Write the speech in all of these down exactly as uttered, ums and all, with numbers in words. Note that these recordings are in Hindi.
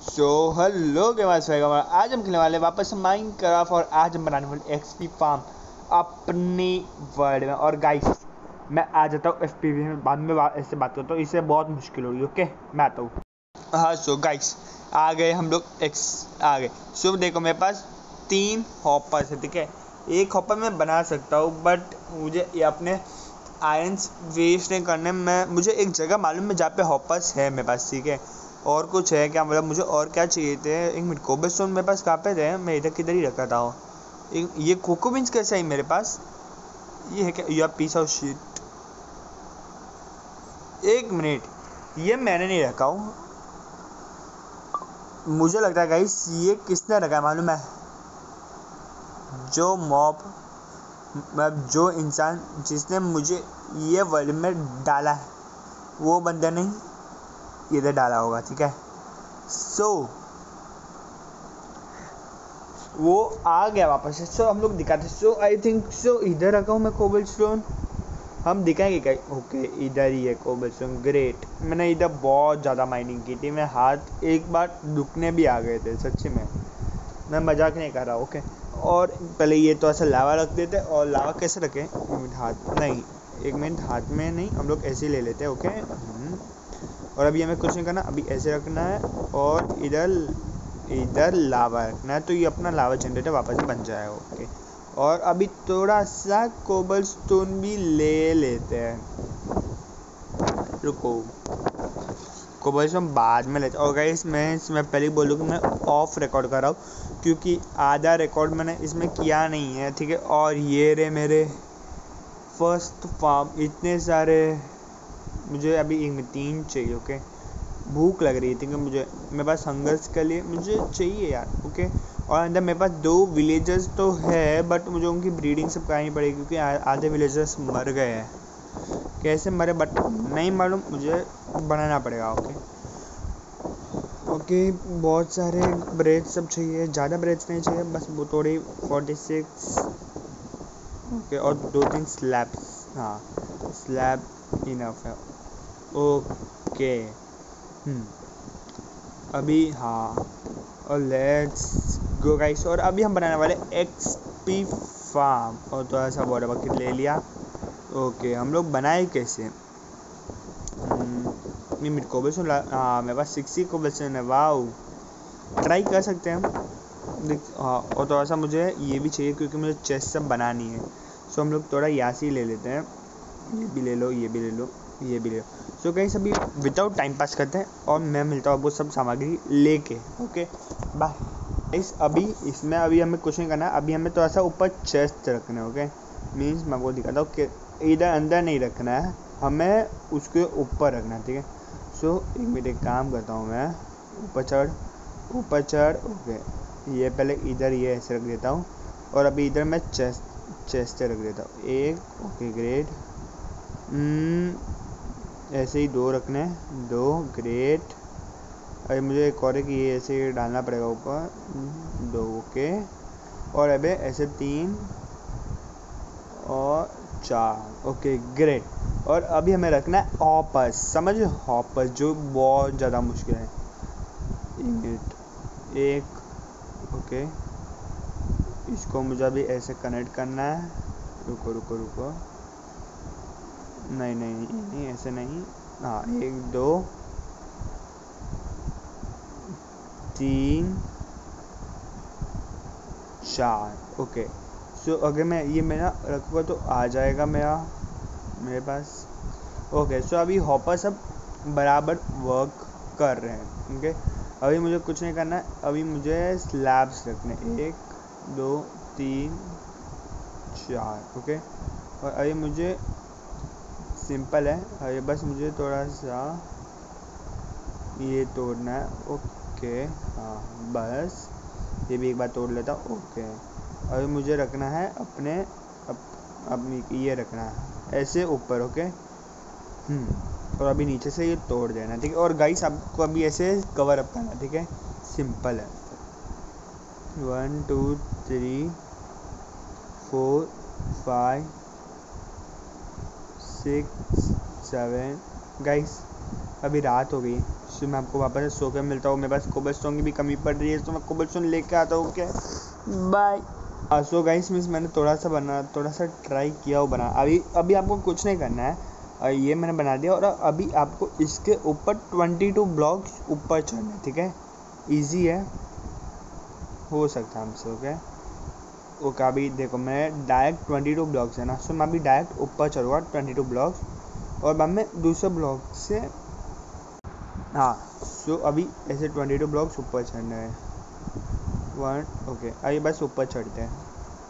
सो हेलो के बाद आज हम खेलने वाले वापस माइनक्राफ्ट और आज हम बनाने वाले एक्सपी फार्म अपनी वर्ल्ड में। और गाइस मैं आ जाता हूँ एफपीवी में, बाद में ऐसे बात करता हूँ, इससे बहुत मुश्किल होगी। ओके मैं आता हूँ। हाँ सो गाइस आ गए हम लोग एक्स आ गए। सो देखो मेरे पास तीन हॉपर्स है, ठीक है। एक हॉपर मैं बना सकता हूँ बट मुझे ये अपने आयरन्स वेस्ट नहीं करने में, मुझे एक जगह मालूम है जहाँ पे हॉपर्स है मेरे पास, ठीक है। और कुछ है क्या, मतलब मुझे और क्या चाहिए थे। एक मिनट, कोबलस्टोन मेरे पास कहाँ पे थे, मैं इधर किधर ही रखा था। एक ये कोको बीन्स कैसे है मेरे पास, ये है क्या, यू पीस ऑफ शीट। एक मिनट, ये मैंने नहीं रखा हूँ, मुझे लगता है गाइस ये किसने रखा है मालूम है, जो मॉब मतलब जो इंसान जिसने मुझे ये वर्ल्ड में डाला है वो बंदे नहीं इधर डाला होगा, ठीक है। सो so, वो आ गया वापस से। सो so, हम लोग दिखाते। सो आई थिंक सो इधर रखा हूँ मैं कोबलस्टोन, हम दिखाएंगे क्या। ओके इधर ही है कोबलस्टोन, ग्रेट। मैंने इधर बहुत ज़्यादा माइनिंग की थी, मैं हाथ एक बार दुखने भी आ गए थे सच्ची में, मैं मजाक नहीं कर रहा। ओके और पहले ये तो ऐसा लावा रख देते, और लावा कैसे रखें, एक मिनट हाथ नहीं, एक मिनट हाथ में नहीं, हम लोग ऐसे ही ले लेते हैं। ओके और अभी हमें कुछ नहीं करना, अभी ऐसे रखना है और इधर इधर लावा रखना है, तो ये अपना लावा जनरेटर वापस से बन जाएगा। ओके और अभी थोड़ा सा कोबलस्टोन भी ले लेते हैं, रुको कोबलस्टोन बाद में लेते हैं। और गाइस मैं इसमें पहले ही बोलूँ कि मैं ऑफ रिकॉर्ड कर रहा हूँ क्योंकि आधा रिकॉर्ड मैंने इसमें किया नहीं है, ठीक है। और ये रे मेरे फर्स्ट फार्म, इतने सारे मुझे अभी एक में तीन चाहिए। ओके भूख लग रही थी कि मुझे, मेरे पास हंगर्स के लिए मुझे चाहिए यार। ओके और अंदर मेरे पास दो विलेजर्स तो है बट मुझे उनकी ब्रीडिंग सब करानी पड़ेगी क्योंकि आधे विलेजर्स मर गए हैं। कैसे मरे बट नहीं मालूम, मुझे बनाना पड़ेगा। ओके ओके बहुत सारे ब्रेड सब चाहिए, ज़्यादा ब्रेड्स नहीं चाहिए, बस वो थोड़ी फोर्टी सिक्स। ओके और दो तीन स्लैब्स, हाँ स्लैब इनफ है। ओके हम्म अभी हाँ और लेट्स गो गाइस। और अभी हम बनाने वाले एक्सपी फार्म, और थोड़ा सा वाटर बकेट ले लिया। ओके हम लोग बनाए कैसे, मिनट कोबलस्टोन, हाँ मेरे पास सिक्सटी कोबलस्टोन है, वाओ ट्राई कर सकते हैं हम देख। हाँ और थोड़ा सा मुझे ये भी चाहिए क्योंकि मुझे चेस्ट सब बनानी है। सो हम लोग थोड़ा यहाँ से ही ले लेते हैं, ये भी ले लो, ये भी ले लो, ये भी ले लो। सो कहीं सभी विदाउट टाइम पास करते हैं और मैं मिलता हूँ वो सब सामग्री लेके। Okay bye. इस अभी इसमें अभी हमें कुछ नहीं करना, अभी हमें थोड़ा सा ऊपर चेस्ट रखना है। ओके मीन्स मैं वो दिखाता हूँ कि इधर अंदर नहीं रखना है, हमें उसके ऊपर रखना है, ठीक है। सो एक मिनट एक काम करता हूँ मैं, ऊपर चढ़ ऊपर चढ़। ओके ये पहले इधर ये ऐसे रख देता हूँ और अभी इधर मैं चेस्ट चेस्ट रख देता हूँ एक। ओके ग्रेट, ऐसे ही दो रखने, दो ग्रेट। अरे मुझे एक और है कि ये ऐसे डालना पड़ेगा ऊपर, दो। ओके और अबे ऐसे तीन और चार। Okay great. और अभी हमें रखना है हॉपर्स, समझ हॉपर्स जो बहुत ज़्यादा मुश्किल है। एक मिनट एक, ओके इसको मुझे अभी ऐसे कनेक्ट करना है, रुको रुको रुको, नहीं नहीं नहीं ऐसे नहीं, हाँ एक दो तीन चार। ओके सो अगर मैं ये मेरा रखूँगा तो आ जाएगा मेरा मेरे पास। ओके सो अभी हॉपर सब बराबर वर्क कर रहे हैं। ओके अभी मुझे कुछ नहीं करना है, अभी मुझे स्लैब्स रखने, एक दो तीन चार। ओके और अभी मुझे सिंपल है, अभी बस मुझे थोड़ा सा ये तोड़ना है। ओके हाँ बस ये भी एक बार तोड़ लेता हूँ। ओके अभी मुझे रखना है अपने अप, अपनी ये रखना है ऐसे ऊपर। ओके हम्म और अभी नीचे से ये तोड़ देना, ठीक है। और गाइस आपको अभी ऐसे कवर अप करना, ठीक है, सिंपल है। One two three four five six seven guys अभी रात हो गई, सो मैं आपको वापस से सो के मिलता हूँ। मेरे पास कोबलस्टोन की भी कमी पड़ रही है, तो मैं कोबलस्टोन लेके आता हूँ। Okay bye. So guys means मैंने थोड़ा सा बना थोड़ा सा ट्राई किया हो बना। अभी अभी आपको कुछ नहीं करना है, ये मैंने बना दिया और अभी आपको इसके ऊपर ट्वेंटी टू ब्लॉक्स ऊपर चढ़ना है। ठीक है, इजी है, हो सकता है हमसे। ओके ओके अभी देखो मैं डायरेक्ट ट्वेंटी टू ब्लॉक्स है ना, सो मैं अभी डायरेक्ट ऊपर चढ़ूँगा ट्वेंटी टू ब्लॉक्स और बाद में दूसरे ब्लॉक से, हाँ सो अभी ऐसे ट्वेंटी टू ब्लॉक्स ऊपर चढ़ना है। वन ओके अभी बस ऊपर चढ़ते हैं।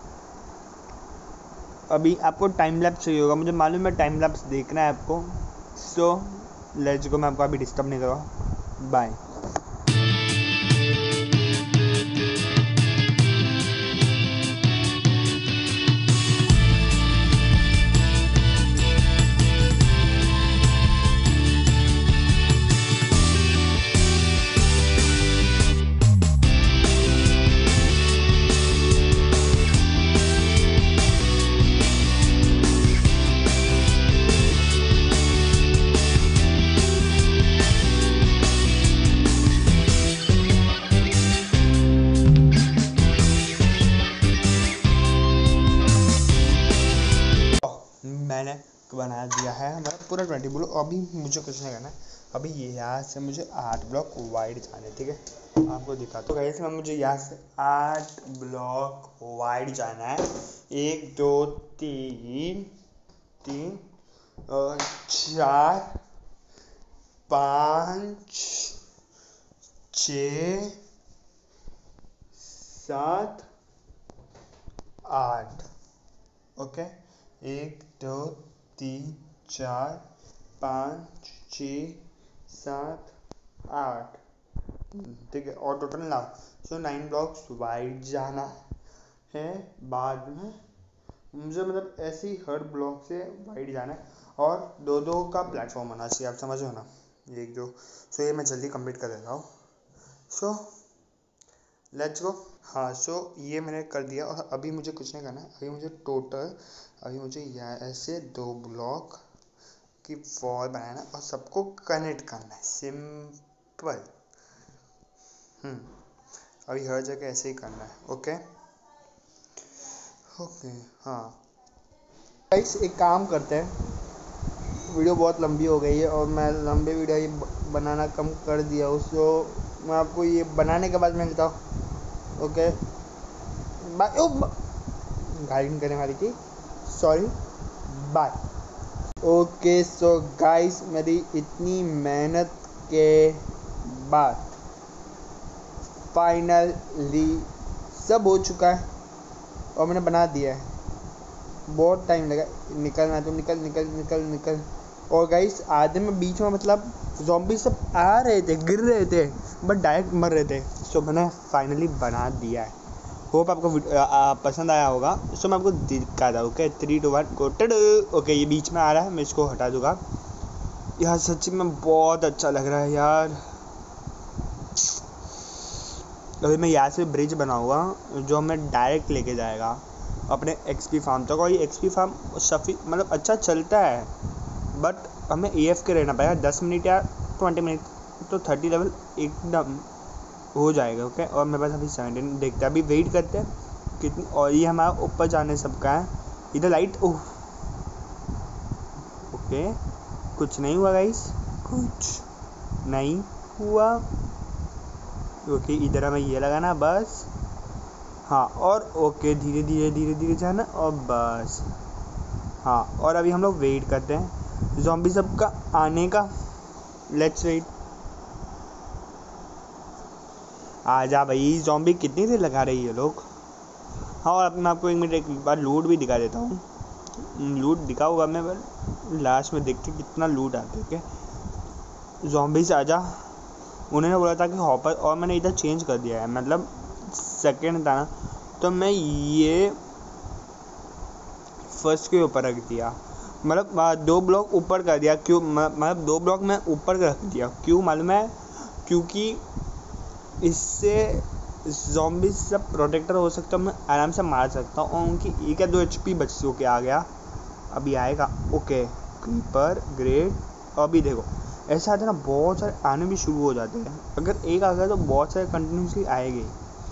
अभी आपको टाइम लैप्स चाहिए होगा, मुझे मालूम है टाइम लैप्स देखना है आपको। सो लेट्स गो, मैं आपको अभी डिस्टर्ब नहीं करूँगा, बाय। मैंने बना दिया है हमारा पूरा ट्वेंटी ब्लॉक। अभी मुझे कुछ नहीं करना है, अभी यहाँ से मुझे आठ ब्लॉक वाइड जाना है। ठीक है, आपको दिखा तो गाइस मैं मुझे यहाँ से आठ ब्लॉक वाइड जाना है। एक दो तीन तीन और चार पाँच छ सात आठ। ओके एक दो तीन चार पाँच छ सात आठ, ठीक है, और total now so nine blocks wide जाना है। बाद में मुझे मतलब ऐसे ही हर ब्लॉक से वाइड जाना है और दो दो का प्लेटफॉर्म होना चाहिए, आप समझ हो ना। एक दो सो ये मैं जल्दी कंप्लीट कर देता हूँ। So let's go. हाँ सो ये मैंने कर दिया और अभी मुझे कुछ नहीं करना है। अभी मुझे टोटल अभी मुझे यहाँ ऐसे दो ब्लॉक की वॉल बनाना और सबको कनेक्ट करना है, सिंपल। हम्म अभी हर जगह ऐसे ही करना है। ओके ओके हाँ गाइस एक काम करते हैं, वीडियो बहुत लंबी हो गई है और मैं लंबे वीडियो ये बनाना कम कर दिया हूँ। सो मैं आपको ये बनाने के बाद मिलता हूँ। Okay bye. ओ गाइड करने वाली थी, sorry, bye. Okay so guys मेरी इतनी मेहनत के बाद फाइनली सब हो चुका है और मैंने बना दिया है। बहुत टाइम लगा, निकलना तो निकल निकल निकल निकल। और गाइस आधे में बीच में मतलब ज़ॉम्बी सब आ रहे थे, गिर रहे थे, बट डायरेक्ट मर रहे थे। सो मैंने फाइनली बना दिया है। होप आपको पसंद आया होगा। सो मैं आपको दिखा था। Okay three two one go टेड। ओके ये बीच में आ रहा है, मैं इसको हटा दूंगा। यार सच्ची में बहुत अच्छा लग रहा है यार। अभी मैं यहाँ से ब्रिज बनाऊंगा जो हमें डायरेक्ट लेके जाएगा अपने एक्सपी फार्म तक। और ये एक्सपी फार्म सफी मतलब अच्छा चलता है, बट हमें ए एफ के रहना पड़ेगा दस मिनट या ट्वेंटी मिनट, तो थर्टी लेवल एकदम हो जाएगा। ओके और मेरे पास अभी सेवनटीन, देखते हैं अभी वेट करते हैं कितनी। और ये हमारा ऊपर जाने सबका है। इधर लाइट, ओह ओके कुछ नहीं हुआ गाइस, कुछ नहीं हुआ। ओके इधर हमें ये लगाना बस, हाँ। और ओके धीरे धीरे धीरे धीरे जाना और बस, हाँ। और अभी हम लोग वेट करते हैं ज़ॉम्बी सब का आने का। Let's wait. आ जा भाई, ज़ॉम्बी कितनी देर लगा रही है लोग। हाँ और अब मैं आपको एक मिनट एक बार लूट भी दिखा देता हूँ। लूट दिखाऊंगा मैं, पर लास्ट में देखते कितना लूट आता है। क्या ज़ॉम्बी से आजा। उन्होंने बोला था कि हॉपर, और मैंने इधर चेंज कर दिया है, मतलब सेकंड था ना, तो मैं ये फर्स्ट के ऊपर रख दिया, मतलब दो ब्लॉक ऊपर कर दिया। क्यों मतलब दो ब्लॉक मैं ऊपर रख दिया, क्यों मालूम है? क्योंकि इससे ज़ॉम्बी सब प्रोटेक्टर हो सकता है, मैं आराम से मार सकता हूँ और उनकी एक या दो एच पी बच के आ गया। अभी आएगा। Okay creeper great. अभी देखो ऐसा आता है ना, बहुत सारे आने भी शुरू हो जाते हैं। अगर एक आ गया तो बहुत सारे कंटिन्यूसली आएंगे।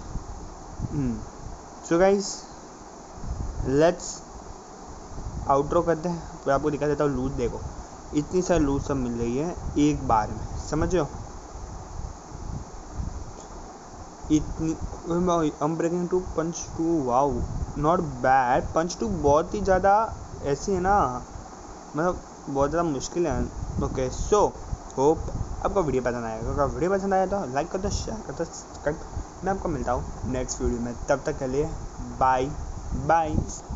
सो गाइस लेट्स आउटरो करते हैं। फिर आपको दिखा देता हूँ लूट। देखो इतनी सारी लूट सब मिल रही है एक बार में, समझ रहे हो? इतनी unbreaking two punch two, wow not bad. Punch two बहुत ही ज़्यादा ऐसी है ना, मतलब बहुत ज़्यादा मुश्किल है। ओके सो होप आपको वीडियो पसंद आएगा। अगर वीडियो पसंद आया तो लाइक कर दो, शेयर कर दो, सब्सक्राइब। मैं आपको मिलता हूँ नेक्स्ट वीडियो में, तब तक के लिए बाय बाय।